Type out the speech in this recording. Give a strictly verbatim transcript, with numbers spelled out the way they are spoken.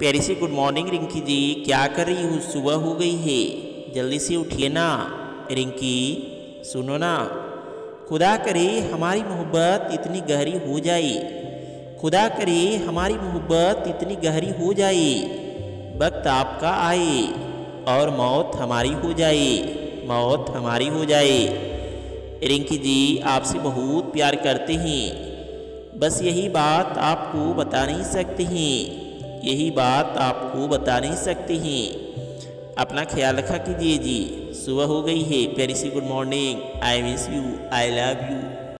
प्यारी सी good morning Rinki ji, क्या कर रही हूँ? सुबह हो गई है, जल्दी से उठिए ना। रिंकी सुनो ना, खुदा करे हमारी मोहब्बत इतनी गहरी हो जाए, खुदा करे हमारी मोहब्बत इतनी गहरी हो जाए, वक्त आपका आए और मौत हमारी हो जाए, मौत हमारी हो जाए। रिंकी जी आपसे बहुत प्यार करते हैं, बस यही बात आपको बता नहीं सकते हैं, यही बात आपको बता नहीं सकते हैं। अपना ख्याल रखा कीजिए जी। सुबह हो गई है, प्यारी सी good morning. I miss you, I love you.